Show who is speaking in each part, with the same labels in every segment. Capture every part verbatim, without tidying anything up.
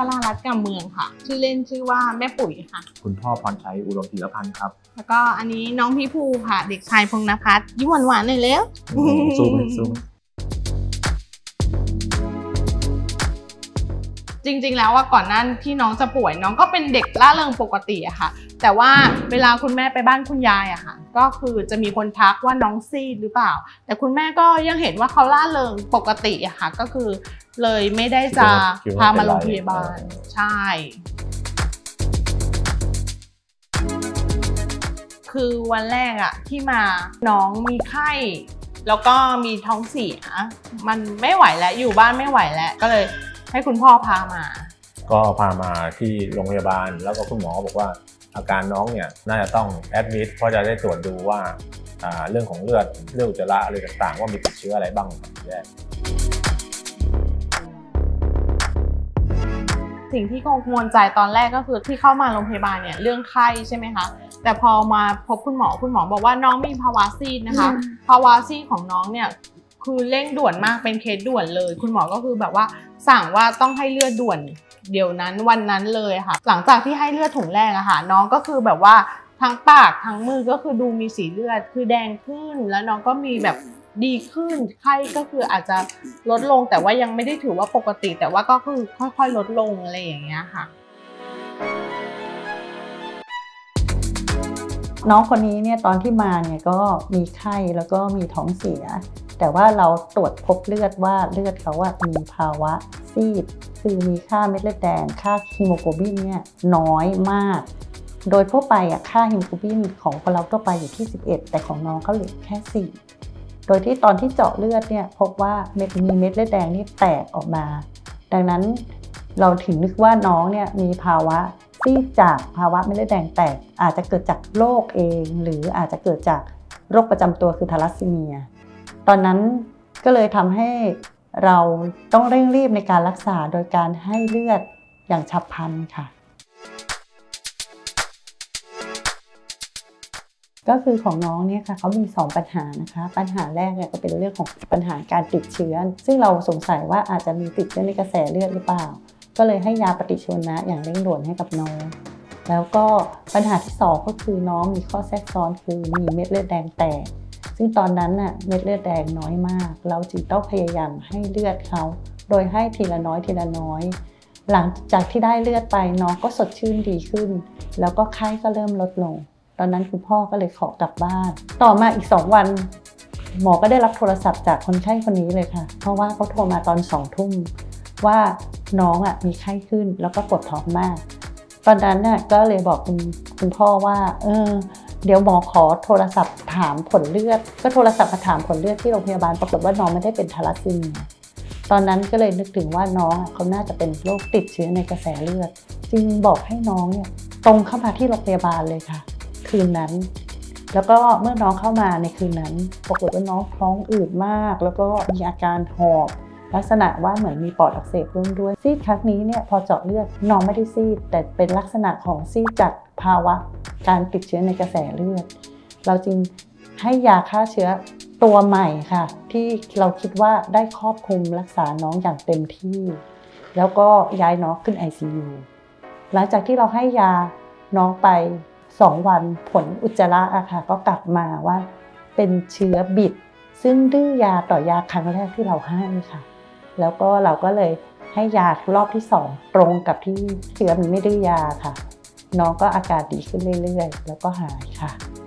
Speaker 1: รารัตน์กำเมืองค่ะชื่อเล่นชื่อว่าแม่ปุ๋ยค่ะ
Speaker 2: คุณพ่อพรชัยอุดมธีรพันธ์ครับ
Speaker 1: แล้วก็อันนี้น้องพี่ภูค่ะเด็กชายพงษ์นภัสยิ้มหวานๆหน่อยเร็ว
Speaker 2: ซูมซูม
Speaker 1: จริงๆแล้วว่าก่อนหน้าที่น้องจะป่วยน้องก็เป็นเด็กร่าเริงปกติอะค่ะแต่ว่าเวลาคุณแม่ไปบ้านคุณยายอะค่ะก็คือจะมีคนทักว่าน้องซีดหรือเปล่าแต่คุณแม่ก็ยังเห็นว่าเขาร่าเริงปกติอะค่ะก็คือเลยไม่ได้จะพามาโรงพยาบาลใช่คือวันแรกอะที่มาน้องมีไข้แล้วก็มีท้องเสียมันไม่ไหวแล้วอยู่บ้านไม่ไหวแล้วก็เลยให้คุณพ่อพามา
Speaker 2: ก็พามาที่โรงพยาบาลแล้วก็คุณหมอบอกว่าอาการน้องเนี่ยน่าจะต้องแอดมิดเพราะจะได้ตรวจดูว่าเรื่องของเลือดเลือดอุจจาระอะไรต่างๆว่ามีติดเชื้ออะไรบ้างแรก
Speaker 1: สิ่งที่กังวลใจตอนแรกก็คือที่เข้ามาโรงพยาบาลเนี่ยเรื่องไข้ใช่ไหมคะแต่พอมาพบคุณหมอคุณหมอบอกว่าน้องมีภาวะซีดนะคะภาวะซีดของน้องเนี่ยคือเร่งด่วนมากเป็นเคสด่วนเลยคุณหมอก็คือแบบว่าสั่งว่าต้องให้เลือดด่วนเดี๋ยวนั้นวันนั้นเลยค่ะหลังจากที่ให้เลือดถุงแรกอะค่ะน้องก็คือแบบว่าทั้งปากทั้งมือก็คือดูมีสีเลือดคือแดงขึ้นแล้วน้องก็มีแบบดีขึ้นไข้ก็คืออาจจะลดลงแต่ว่ายังไม่ได้ถือว่าปกติแต่ว่าก็คือค่อยๆลดลงอะไรอย่างเงี้ยค่ะ
Speaker 3: น้องคนนี้เนี่ยตอนที่มาเนี่ยก็มีไข้แล้วก็มีท้องเสียแต่ว่าเราตรวจพบเลือดว่าเลือดเขาว่ามีภาวะซีดคือมีค่าเม็ดเลือดแดงค่าฮีโมโกลบินเนี่ยน้อยมากโดยทั่วไปอ่ะค่าฮีโมโกลบินของคนเราทั่วไปอยู่ที่สิบเอ็ดแต่ของน้องเขาเหลือแค่สี่โดยที่ตอนที่เจาะเลือดเนี่ยพบว่าเม็ดมีเม็ดเลือดแดงนี่แตกออกมาดังนั้นเราถึงนึกว่าน้องเนี่ยมีภาวะซีดจากภาวะเม็ดเลือดแดงแตกอาจจะเกิดจากโรคเองหรืออาจจะเกิดจากโรคประจำตัวคือทาลัสซีเมียตอนนั้นก็เลยทำให้เราต้องเร่งรีบในการรักษาโดยการให้เลือดอย่างฉับพลันค่ะก็คือของน้องเนี่ยค่ะเขามีสองปัญหานะคะปัญหาแรกเนี่ยก็เป็นเรื่องของปัญหาการติดเชื้อซึ่งเราสงสัยว่าอาจจะมีติดเชื้อในกระแสเลือดหรือเปล่าก็เลยให้ยาปฏิชีวนะอย่างเร่งด่วนให้กับน้องแล้วก็ปัญหาที่สองก็คือน้องมีข้อแทรกซ้อนคือมีเม็ดเลือดแดงแตกซึ่งตอนนั้นน่ะเม็ดเลือดแดงน้อยมากเราจึงต้องพยายามให้เลือดเขาโดยให้ทีละน้อยทีละน้อยหลังจากที่ได้เลือดไปน้องก็สดชื่นดีขึ้นแล้วก็ไข้ก็เริ่มลดลงตอนนั้นคุณพ่อก็เลยขอกลับบ้านต่อมาอีกสองวันหมอก็ได้รับโทรศัพท์จากคนไข้คนนี้เลยค่ะเพราะว่าเขาโทรมาตอนสองทุ่มว่าน้องอ่ะมีไข้ขึ้นแล้วก็ปวดท้องมากตอนนั้นน่ะก็เลยบอกคุณคุณพ่อว่าเออเดี๋ยวหมอขอโทรศัพท์ถามผลเลือดก็โทรศัพท์มาถามผลเลือดที่โรงพยาบาลปรากฏว่าน้องไม่ได้เป็นทาลัสซีเมียตอนนั้นก็เลยนึกถึงว่าน้องเขาน่าจะเป็นโรคติดเชื้อในกระแสเลือดจึงบอกให้น้องเนี่ยตรงเข้ามาที่โรงพยาบาลเลยค่ะคืนนั้นแล้วก็เมื่อน้องเข้ามาในคืนนั้นปรากฏว่าน้องท้องอืดมากแล้วก็มีอาการหอบลักษณะว่าเหมือนมีปอดอักเสบร่วมด้วยซีดครั้งนี้เนี่ยพอเจาะเลือดน้องไม่ได้ซีดแต่เป็นลักษณะของซีดจากภาวะการติดเชื้อในกระแสเลือดเราจึงให้ยาฆ่าเชื้อตัวใหม่ค่ะที่เราคิดว่าได้ครอบคลุมรักษาน้องอย่างเต็มที่แล้วก็ย้ายน้องขึ้น ไอ ซี ยู หลังจากที่เราให้ยาน้องไปสองวันผลอุจจาระอะค่ะก็กลับมาว่าเป็นเชื้อบิดซึ่งดื้อยาต่อยาครั้งแรกที่เราให้ค่ะแล้วก็เราก็เลยให้ยารอบที่สองตรงกับที่เชื้อมันไม่ดื้อยาค่ะน้องก็อาการดีขึ้นเรื่อยๆแล้วก็หายค่ะ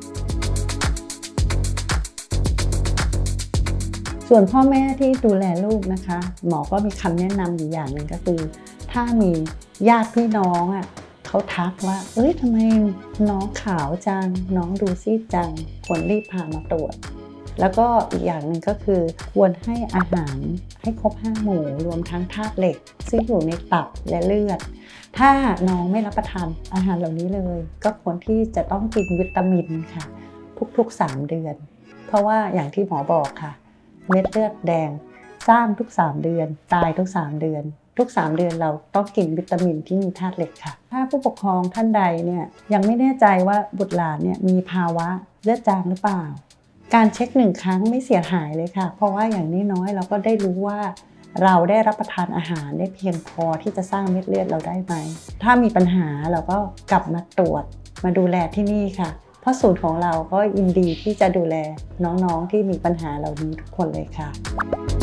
Speaker 3: ส่วนพ่อแม่ที่ดูแลลูกนะคะหมอก็มีคำแนะนำอยู่อย่างหนึ่งก็คือถ้ามีญาติพี่น้องอ่ะเขาทักว่าเอ้ยทำไมน้องขาวจังน้องดูซีดจังควรรีบพามาตรวจแล้วก็อีกอย่างหนึ่งก็คือควรให้อาหารให้ครบห้าหมู่รวมทั้งธาตุเหล็กซึ่งอยู่ในตับและเลือดถ้าน้องไม่รับประทานอาหารเหล่านี้เลยก็ควรที่จะต้องกินวิตามินค่ะทุกๆสามเดือนเพราะว่าอย่างที่หมอบอกค่ะเม็ดเลือดแดงสร้างทุกสามเดือนตายทุกสามเดือนทุกสามเดือนเราต้องกินวิตามินที่มีธาตุเหล็กค่ะถ้าผู้ปกครองท่านใดเนี่ยยังไม่แน่ใจว่าบุตรหลานเนี่ยมีภาวะเลือดจางหรือเปล่าการเช็คหนึ่งครั้งไม่เสียหายเลยค่ะเพราะว่าอย่างน้อยๆเราก็ได้รู้ว่าเราได้รับประทานอาหารได้เพียงพอที่จะสร้างเม็ดเลือดเราได้ไหมถ้ามีปัญหาเราก็กลับมาตรวจมาดูแลที่นี่ค่ะเพราะศูนย์ของเราก็ยินดีที่จะดูแลน้องๆที่มีปัญหาเหล่านี้ทุกคนเลยค่ะ